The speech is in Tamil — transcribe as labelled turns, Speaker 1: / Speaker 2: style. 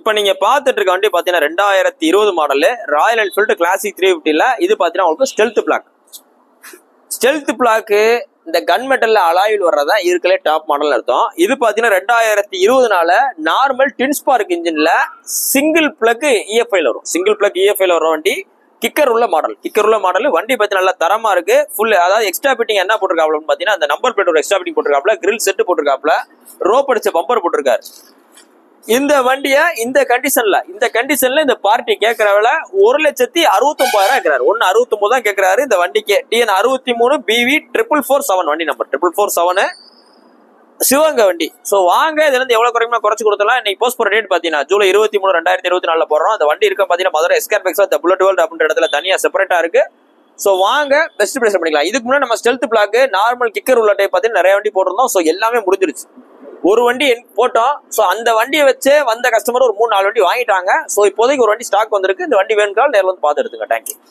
Speaker 1: இப்ப நீங்க பாத்துட்டு இருக்க வண்டி பாத்தீங்கன்னா 2020 மாடல் ராயல் என்ஃபீல்டு கிளாசிக் 350ல இது பாத்தீங்கன்னா உங்களுக்கு ஸ்டெல்த் பிளாக். ஸ்டெல்த் பிளாக்கு இந்த கன் மெட்டல்ல அலாயில் வர்றதா இருக்கலே டாப் மாடல் அர்த்தம். இது பாத்தீங்கன்னா 2020னால நார்மல் டின் ஸ்பார்க் இன்ஜின்ல சிங்கிள் பிளக் இஎஃப்ஐல வரும். சிங்கிள் பிளக் இஎஃப்ஐல வர வண்டி கிக்கர் உள்ள மாடல். கிக்கர் உள்ள மாடல் வண்டி பத்தி நல்லா தரமா இருக்கு. ஃபுல் அதாவது எக்ஸ்ட்ரா பிட்டிங் என்ன போட்டிருக்காப்லன்னு பாத்தீங்கன்னா அந்த நம்பர் பிளேட் ஒரு எக்ஸ்ட்ரா பிட்டிங் போட்டிருக்காப்ல, கிரில் செட் போட்டிருக்காப்ல, ரோப் அடிச்ச பம்பர் போட்டிருக்காரு. இந்த வண்டிய இந்த கண்டிஷன்ல இந்த பார்ட்டி கேட்கிற விலை 1,69,000 கேட்கிறாரு. 1,69 தான் கேட்கிறாரு இந்த வண்டிக்கு. TN 63 BV 447 வண்டி நம்பர் 447 சிவகங்கை வண்டி. சோ வாங்க இதுல இருந்து எவ்வளவு குறையுமா குறைச்சு கொடுத்தலாம். இன்னைக்கு போஸ்ட் போற டேட் பாத்தீங்கன்னா ஜூலை 23 2024 போடுறோம். அந்த வண்டி இருக்க பாத்தீங்கன்னா மதுரை எஸ்கார்பெக்ஸ் புல்லட் வேர்ல்ட் அப்படின்ற இடத்துல தனியா செப்பரேட்டா இருக்கு. சோ வாங்க பெஸ்ட் பிரைஸ் பண்ணிக்கலாம். இதுக்கு முன்னாடி நம்ம ஸ்டெல்த் பிளாக் நார்மல் கிக்கர் உள்ள டைப் பாத்தீங்கன்னா நிறைய வண்டி போட்டிருந்தோம். சோ எல்லாமே முடிஞ்சிருச்சு. ஒரு வண்டி போட்டோம். சோ அந்த வண்டியை வச்சு வந்த கஸ்டமர் ஒரு 3-4 வண்டி வாங்கிட்டாங்க. சோ இப்போதைக்கு ஒரு வண்டி ஸ்டாக் வந்திருக்கு. இந்த வண்டி வேணும்னாலும் நேரில் வந்து பார்த்து எடுத்துங்க. தேங்க்யூ.